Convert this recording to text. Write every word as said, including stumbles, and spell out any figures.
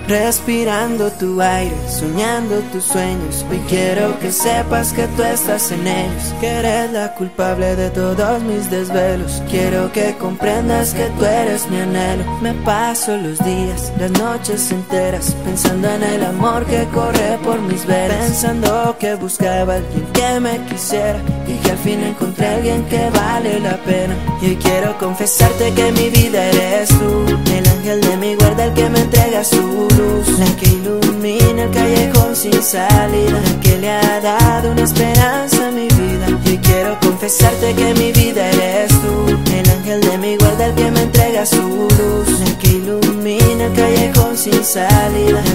respirando tu aire, soñando tus sueños. Hoy quiero que sepas que tú estás en ellos, que eres la culpable de todos mis desvelos. Quiero que comprendas que tú eres mi anhelo. Me paso los días, las noches enteras, pensando en el amor que corre por mis venas, pensando que buscaba a alguien que me quisiera y que al fin encontré a alguien que vale la pena. Y hoy quiero confesarte que mi vida eres tú, el ángel de mi guarda, el que me entrega su luz, la que ilumina el callejón sin salida, la que le ha dado una esperanza a mi vida. Y hoy quiero confesarte que mi vida eres tú, el ángel de mi guarda, el que me entrega su luz, la que ilumina el callejón sin salida,